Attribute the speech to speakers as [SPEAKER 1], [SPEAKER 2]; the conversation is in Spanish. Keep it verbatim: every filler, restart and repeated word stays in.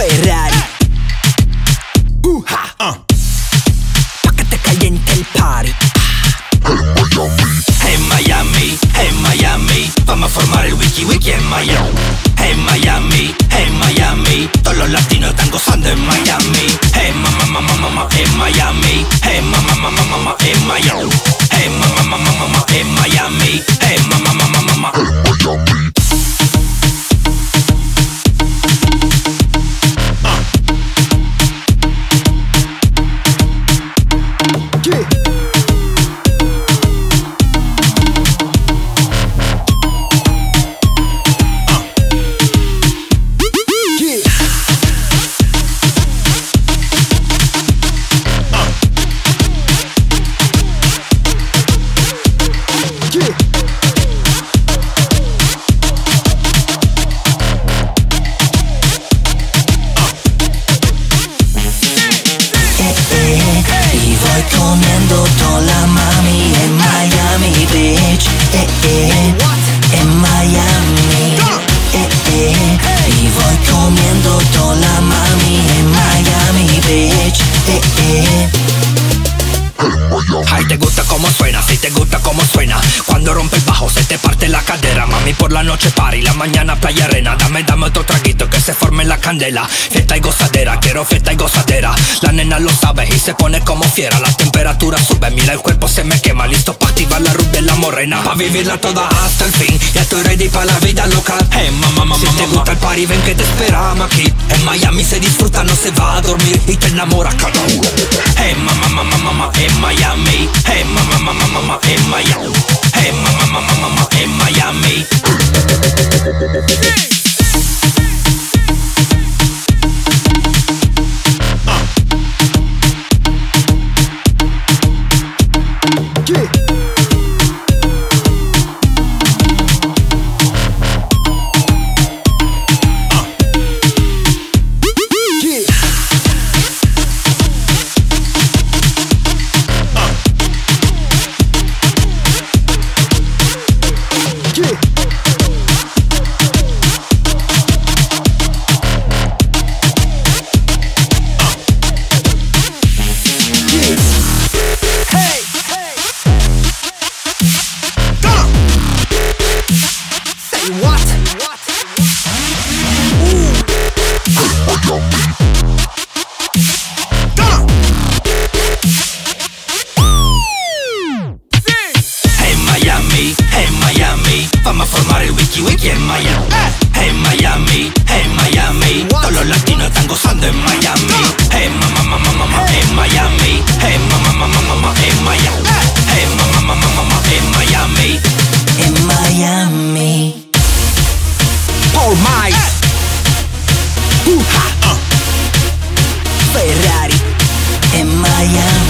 [SPEAKER 1] Ferrari. Uh-ha. Uh. Pa' que te caliente el party.
[SPEAKER 2] En Miami, en Miami, vamos a formar el wiki wiki en Miami. En Miami, en Miami, todos los latinos están gozando en Miami. En mamá, mamá, mamá, en Miami. En mamá, mamá, mamá, en Miami. En mamá, mamá, mamá, en Miami. En mamá, mamá, mamá, en Miami.
[SPEAKER 3] Comiendo toda la mami en Miami Beach, eh, eh, en Miami, eh, eh, y voy comiendo toda la mami en Miami Beach, eh, eh.
[SPEAKER 2] Ay, te gusta como suena, si te gusta como suena. Cuando rompe el bajo se te parte la cadera. Mami, por la noche party, la mañana playa arena. Dame, dame otro traguito que se forme la candela. Fiesta y gozadera, quiero fiesta y gozadera. La nena lo sabe y se pone como fiera. La temperatura sube, mira el cuerpo se me quema. Listo pa' activar la rub de la morena. Pa' vivirla toda hasta el fin. Ya estoy ready pa' la vida local. Hey, mamá, mamá, si te gusta el party, ven que te esperamos aquí. En Miami se disfruta, no se va a dormir y te enamora cada uno. Hey, mamá, mamá, mamá, en Miami. Hey, mamá, mamá, mamá, en Miami. Hey, mamá, mamá, mamá, en Miami. Vamos a formar el wiki wiki en Miami. En Miami, en Miami, todos los latinos están gozando en Miami. En mamá, mamá, mamá, en Miami. En mamá, mamá, mamá, en Miami. En mamá, mamá, mamá, en Miami.
[SPEAKER 3] En Miami.
[SPEAKER 1] Paul Miles. Uh-ha. Uh. Ferrari.
[SPEAKER 3] En Miami.